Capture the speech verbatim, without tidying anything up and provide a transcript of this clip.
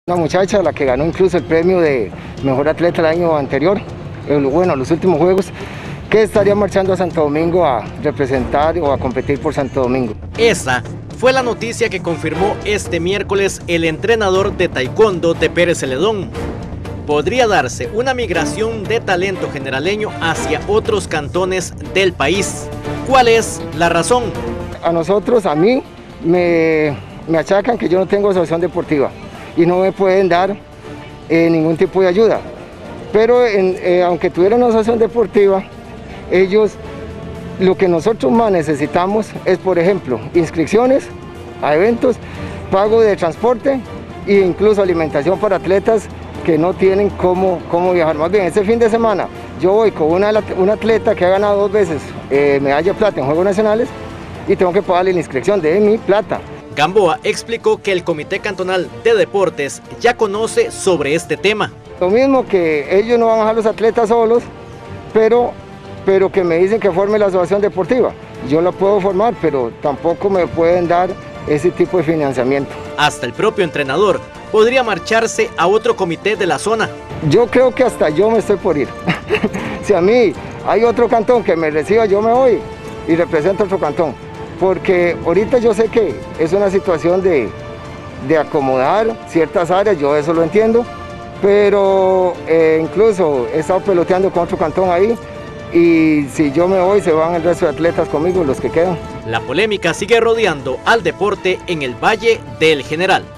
Una muchacha, la que ganó incluso el premio de mejor atleta el año anterior, bueno, los últimos juegos, que estaría marchando a Santo Domingo a representar o a competir por Santo Domingo. Esa fue la noticia que confirmó este miércoles el entrenador de taekwondo de Pérez Celedón. Podría darse una migración de talento generaleño hacia otros cantones del país. ¿Cuál es la razón? A nosotros, a mí, me, me achacan que yo no tengo asociación deportiva y no me pueden dar eh, ningún tipo de ayuda. Pero en, eh, aunque tuviera una asociación deportiva, ellos, lo que nosotros más necesitamos es, por ejemplo, inscripciones a eventos, pago de transporte e incluso alimentación para atletas que no tienen cómo, cómo viajar. Más bien, este fin de semana yo voy con una, una atleta que ha ganado dos veces eh, medalla de plata en Juegos Nacionales y tengo que pagarle la inscripción de mi plata. Gamboa explicó que el Comité Cantonal de Deportes ya conoce sobre este tema. Lo mismo que ellos no van a dejar los atletas solos, pero, pero que me dicen que forme la asociación deportiva. Yo la puedo formar, pero tampoco me pueden dar ese tipo de financiamiento. Hasta el propio entrenador podría marcharse a otro comité de la zona. Yo creo que hasta yo me estoy por ir. Si a mí hay otro cantón que me reciba, yo me voy y represento otro cantón. Porque ahorita yo sé que es una situación de, de acomodar ciertas áreas, yo eso lo entiendo, pero eh, incluso he estado peloteando con otro cantón ahí y si yo me voy se van el resto de atletas conmigo, los que quedan. La polémica sigue rodeando al deporte en el Valle del General.